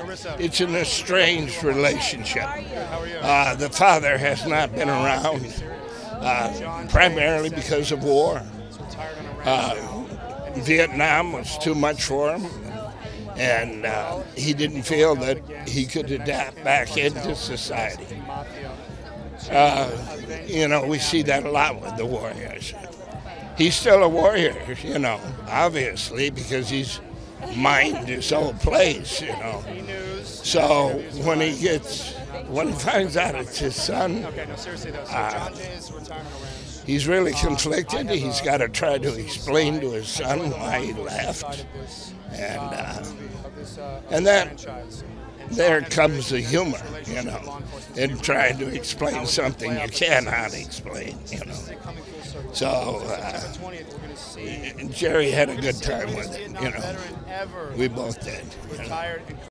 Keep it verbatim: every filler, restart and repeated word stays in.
it's an estranged relationship. Uh, the father has not been around, uh, primarily because of war. Uh, Vietnam was too much for him, and uh, he didn't feel that he could adapt back into society. Uh, you know, we see that a lot with the warriors. He's still a warrior, you know, obviously, because he's mined his whole place, you know. So when he gets, when he finds out it's his son, uh, he's really conflicted. He's got to try to explain to his son why he left, and uh, and that there comes the humor, you know, in trying to explain something you cannot explain, you know. So uh, Jerry had a good time with it, you know. We both did. You know?